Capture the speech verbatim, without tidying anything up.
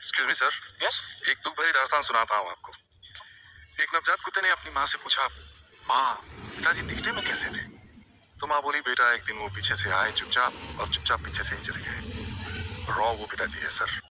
Excuse me sir. Yes. एक दुख भरी दास्तान सुनाता हूँ आपको। एक नवजात कुत्ते ने अपनी माँ से पूछा, माँ पिताजी दिखने में कैसे थे? तो माँ बोली, बेटा एक दिन वो पीछे से आए चुपचाप और चुपचाप पीछे से ही चले गए। रॉ वो पिताजी है सर।